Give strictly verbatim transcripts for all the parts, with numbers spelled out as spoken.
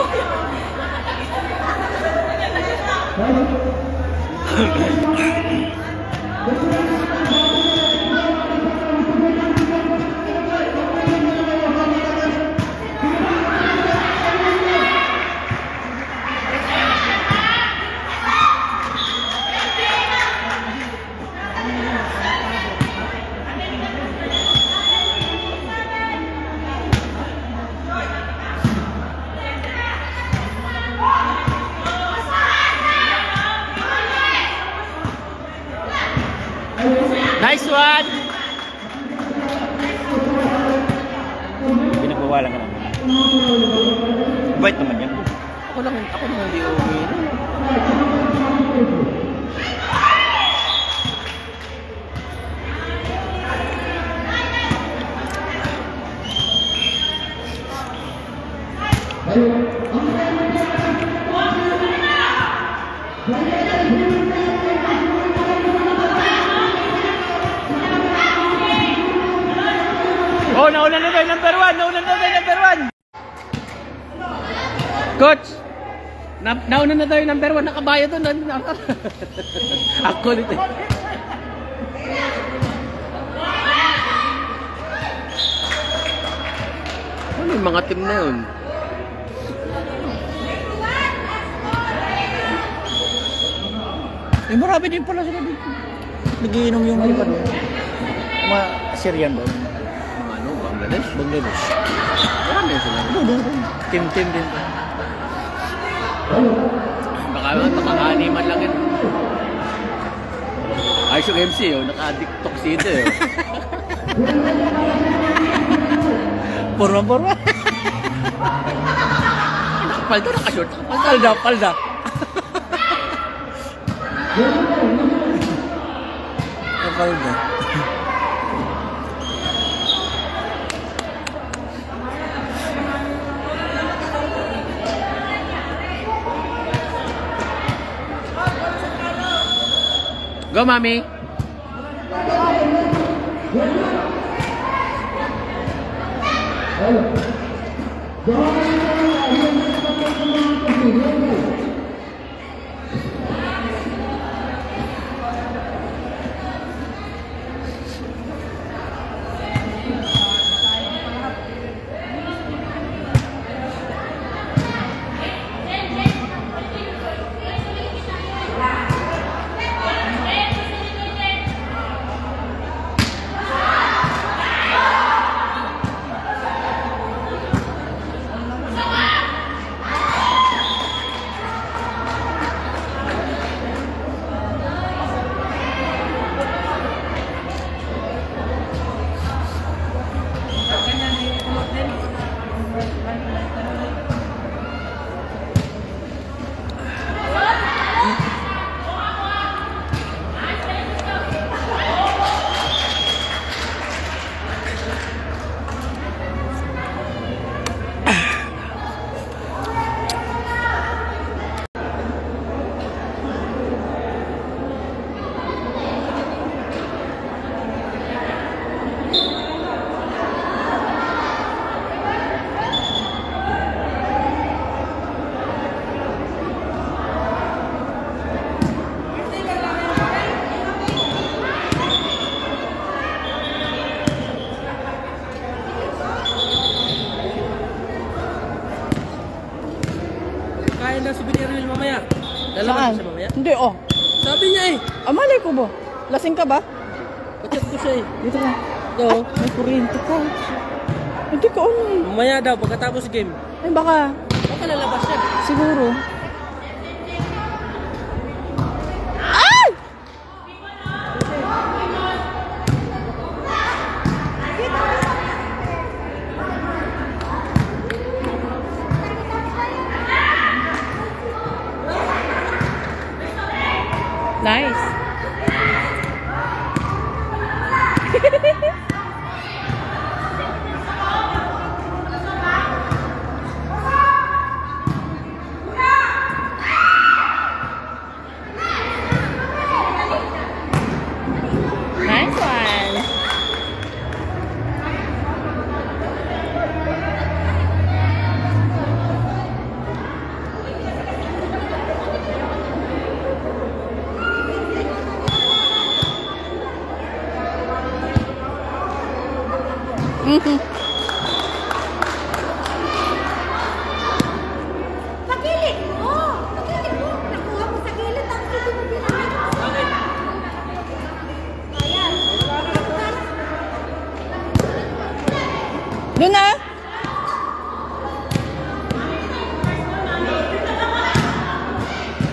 Nice one! Pinagbawalan ka naman. Bait naman yan. Ako lang, ako lang hindi okay. Oh, nauna na tayo number one! Nauna na tayo number one! Coach! Na nauna na tayo number one! Nakabayo to! Ako dito! Ano yung mga team na yun? Eh, marami din pala sila dito. Nagiinom yung iba doon. Mga Syrian doon. Bangladesh? Bangladesh. Marami sila. Team-team din. Baka nakakaniman lang yun. Ayos yung M C, oh. Naka-tiktok dito. Eh. Porma-porma. Nakapalda, nakashort. Palda, palda. Nakapalda. Go, Mommy! Kaya na souvenir wheel mamaya. Dalaman siya mamaya? Hindi, oh. Sabi niya eh. Amalay ko ba? Lasing ka ba? Pachat ko siya eh. Dito ka. Ito. Ay, may kuryente ka. Hindi ka on eh. Mamaya daw, pagkatapos game. Ay, baka. Baka lalabas siya. Siguro. Ay! Nice. Nice one.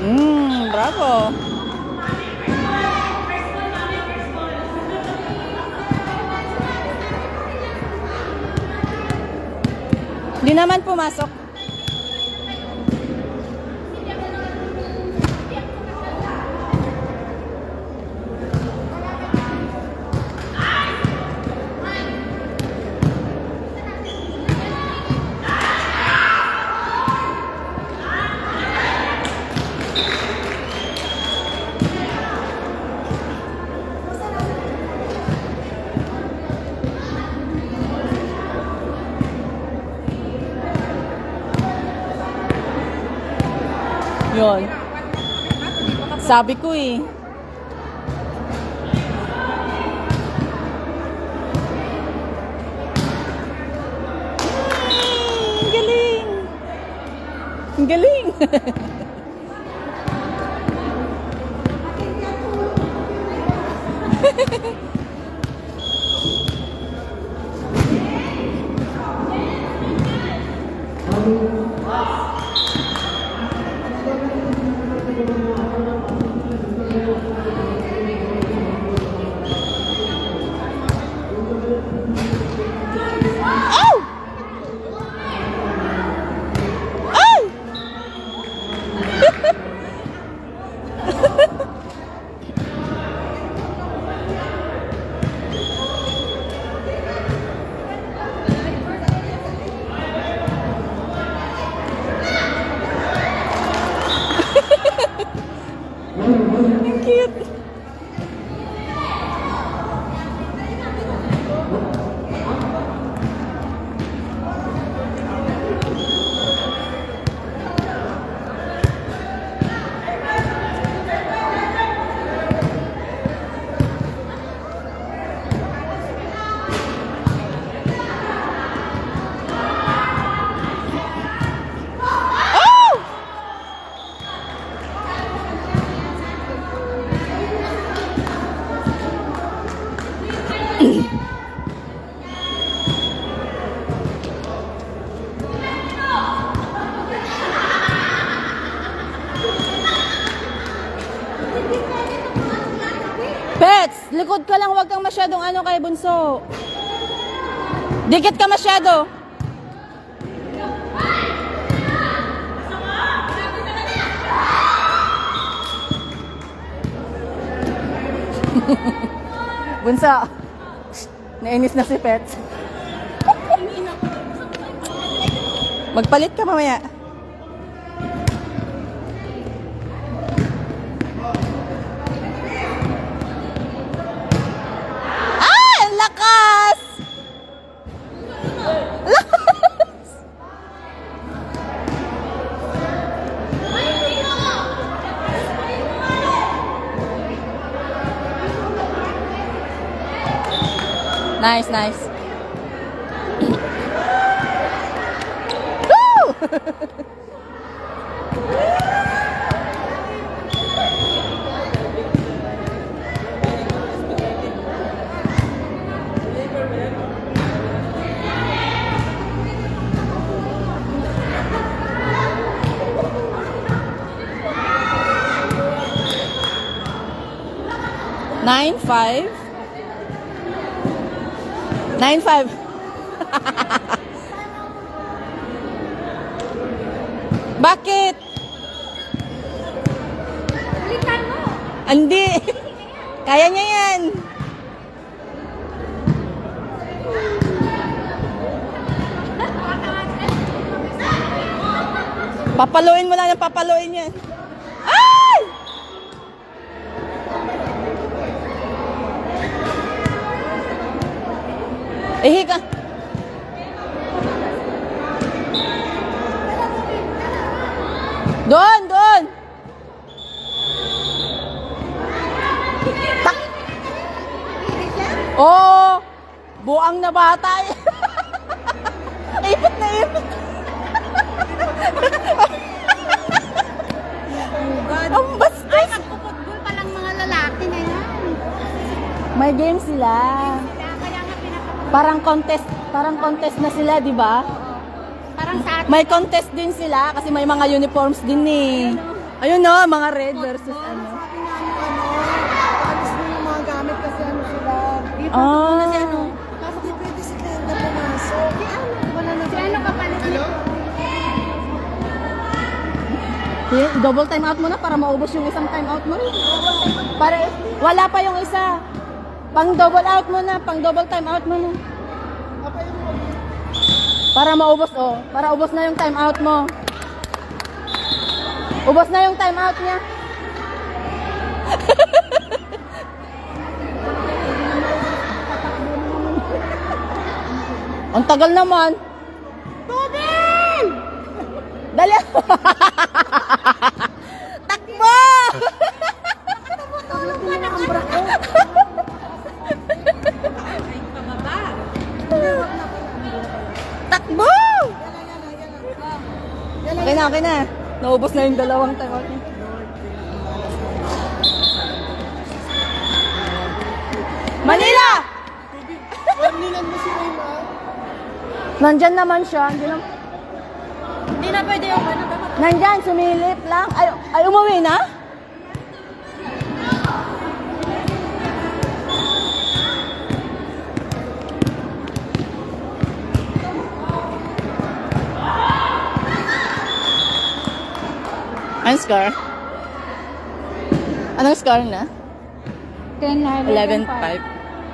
Mm, bravo. Di naman pumasok. Yun. Sabi ko eh. Ang galing. Ang galing. Cute. Pets, likod ka lang, wag kang masyadong ano kay Bunso. Dikit ka masyado. Bunso, nainis na si Pets. Magpalit ka mamaya. Nice, nice. Woo! Nine five. Nine five. Bakit? Balikan mo. Hindi. Kaya niya yan. Papaluin mo lang ng papaluin yan. Ay! Ihi ka. Doon, doon. Tak. Oh, buang na bata. Ipit na ipit. Ang bastos. Ay, magpuputbol pa lang mga lalaki na yan. May game sila. Kaya, kaya nga pinapapagod. Parang contest, parang contest na sila, di ba? Parang sa atin. May contest din sila kasi may mga uniforms din eh. Ayun no, mga red versus ano. Sabi nga ano, ano, alis mo yung mga gamit kasi ano sila. Ah. Si ano, hindi pwede si Glenda pumasok. Si ano, wala na. Si ano kapalit niya? Sige, double time out mo na para maubos yung isang time out mo rin. Para wala pa yung isa. Pang double out mo na, pang double time out mo na. Para maubos oh, para ubos na yung time out mo. Ubos na yung time out niya. Ang tagal naman. Tubig! Dali! Takbo! Tumutulong ka na ang bra ko. Takbo! Okay na, okay na. Naubos na yung dalawang time out niya. Manila! Warningan mo si Rayma. Nandyan naman siya. Nandyan, na... Hindi na pwede yung ano. Nandyan, sumilip lang. Ay, ay umuwi na? Anong score? Anong score na? ten na. eleven five.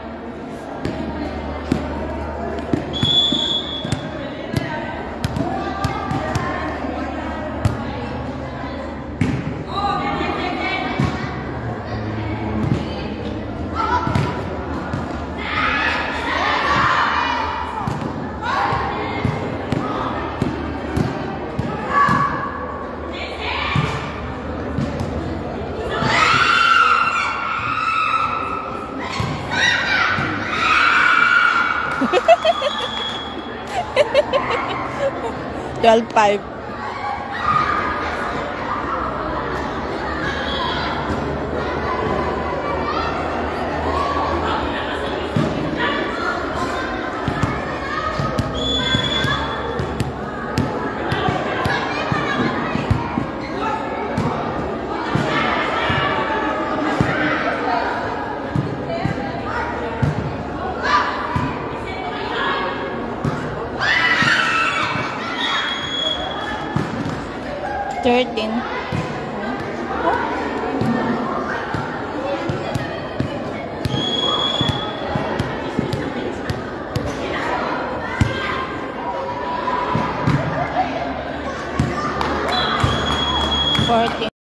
twelve five. thirteen. fourteen.